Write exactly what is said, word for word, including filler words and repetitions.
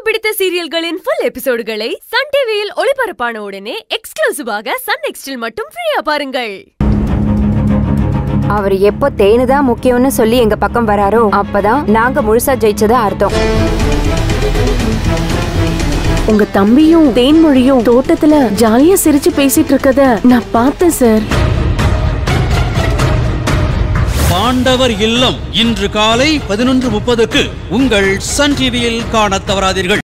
பிடித்த சீரியல்களின் full எபிசோடுகளை Sun டிவியில் ஒளிபரப்பான உடனே எக்ஸ்க்ளூசிவாக சன் நெக்ஸ்டில் மட்டும் ஃப்ரீயா பாருங்கள். அவர் எப்போ தேனுதான் முக்கியம்னு சொல்லி எங்க பக்கம் வராரோ அப்பதான் நாங்க முழுசா ஜெயிச்சதா அர்த்தம். உங்க தம்பியும் தேன்மொழியும் தோட்டத்துல ஜாலியா சிரிச்சு பேசிட்டு இருக்கத நான் பார்த்தேன் சார். பாண்டவர் இல்லம் இன்று காலை பதினொன்று முப்பதுக்கு உங்கள் சன் டிவியில் காணத் தவறாதீர்கள்.